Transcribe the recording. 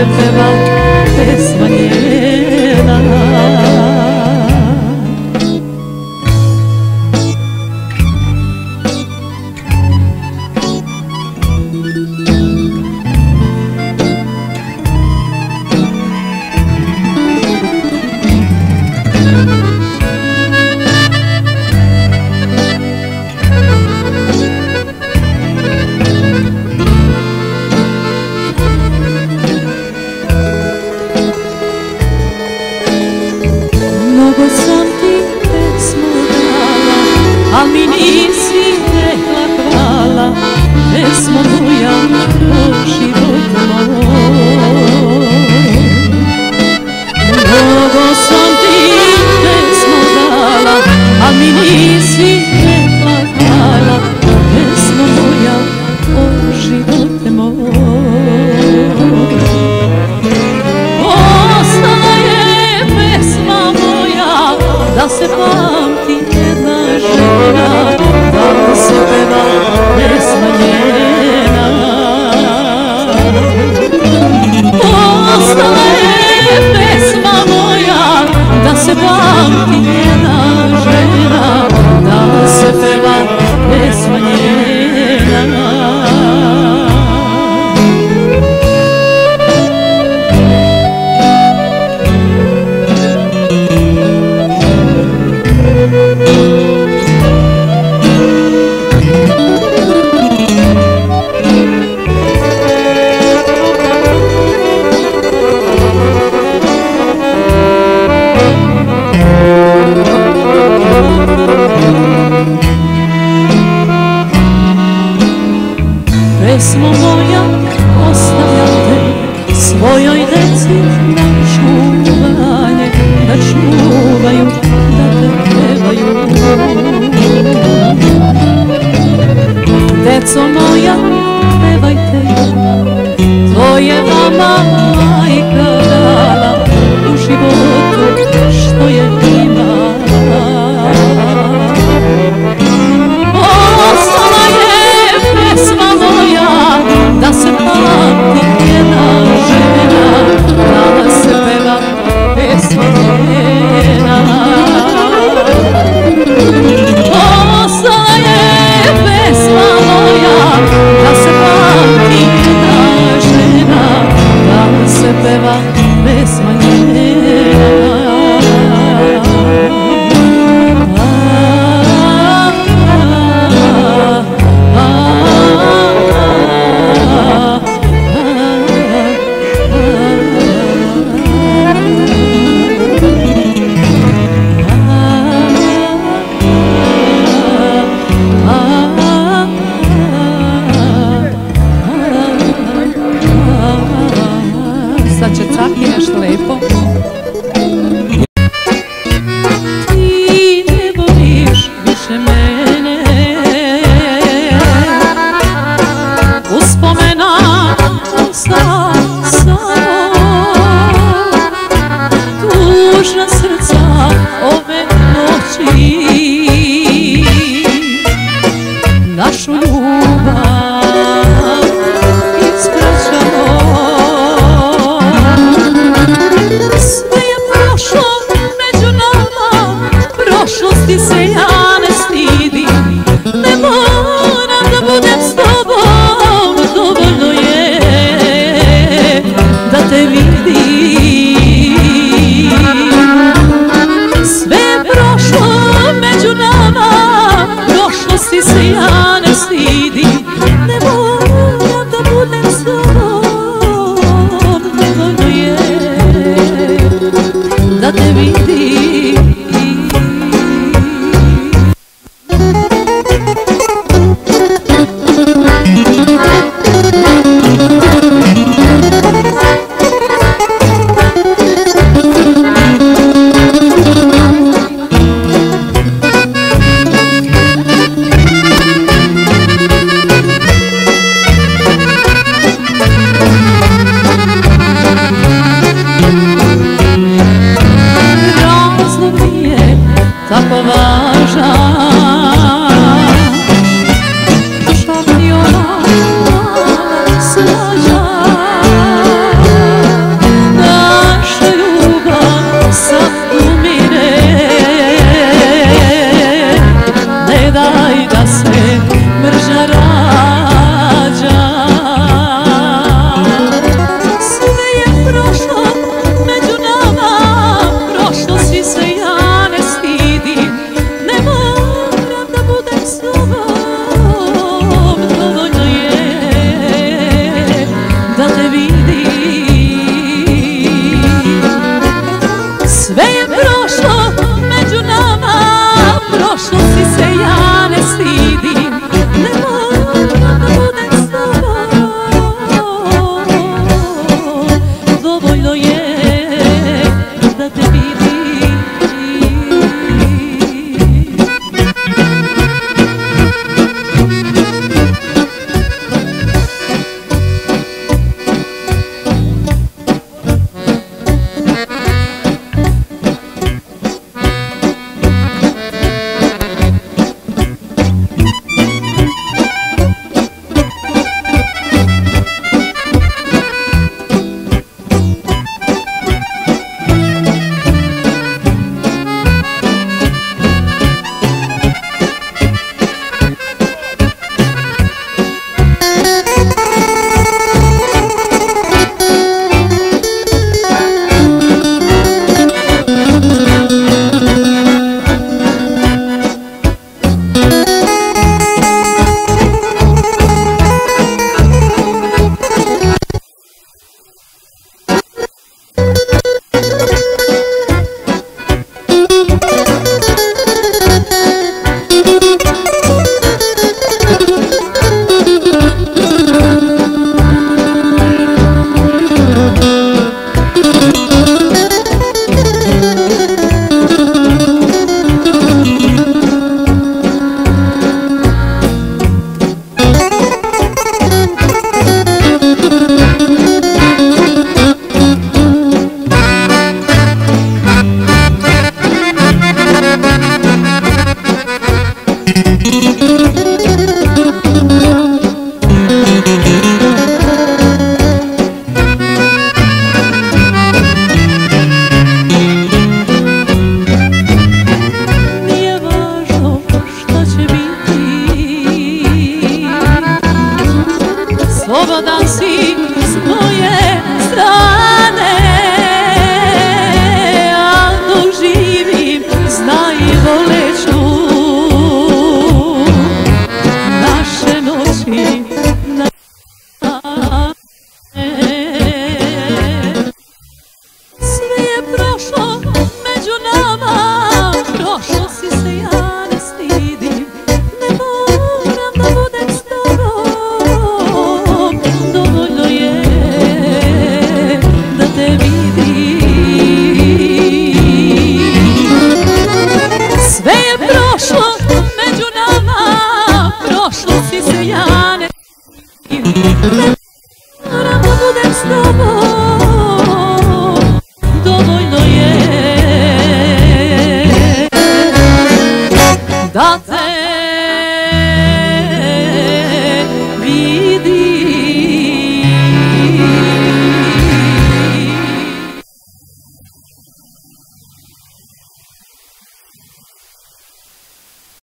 se peva pesma njena. Mnogo sam ti pesmu dala, al mi nisi rekla hvala. Pesmo moja, o život moj. Mnogo sam ti pesmu dala, al mi nisi rekla hvala. Pesmo moja, o život moj. Ostala je pesma moja, da se pamti jedna žena, da se peva pesma njena. Ostala je pesma moja, da se pamti jedna žena, da se peva pesma njena. Pesmo moja, ostavljam te svojoj deci na čuvanje, da čuvaju, da te pevaju. Deco moja, pevajte, to je vama majka dala u životu što je imala. Ostala je pesma moja, da se pamti jedna žena, da se peva pesma njena. Ostala je pesma moja, da se pamti jedna žena, da se peva pesma njena. Sad će Caki nešto lepo. Ti ne voliš više mene, uspomena osta samo, tužna srca ove noći, našu ljubav ispraćamo. Sve je prošlo među nama, prošlosti se ja ne stidim. Ne moram da budem s tobom, dovoljno je da da te